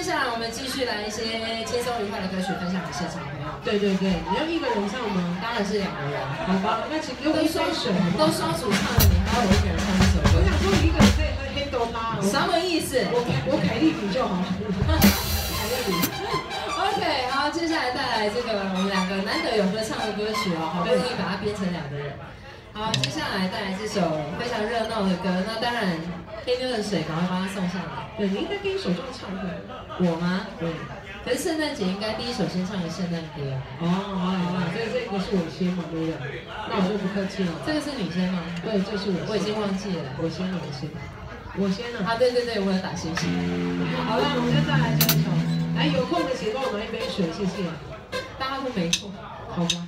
下来我们继续来一些轻松愉快的歌曲分享给现场朋友。 对对对，你要一个人唱吗？ 当然是2个人。 好吧，那请给我一杯水。 都双主唱了，你还要我一个人唱这首歌？ 我想说一个人可以handle他。 什么意思？ 我凯丽比就好。凯丽比。 OK， 好，接下来带来这个我们2个难得有合唱的歌曲哦，好不容易把它编成2个人。好，接下来带来这首非常热闹的歌，那当然黑妞的水赶快帮他送上来。 对，你应该第一首就唱会。 我吗？ 对。 可是圣诞节应该第一首先唱个圣诞歌啊。 哦，好了好了，所以这个是我先嘛，对不对？那我就不客气了。 这个是你先吗？ 对，这是我。我已经忘记了， 我先了。 啊，对对对，我有打星星。 好了，我们再来这一首。来，有空的请帮我拿一杯水，谢谢。 大家都没空， 好吧。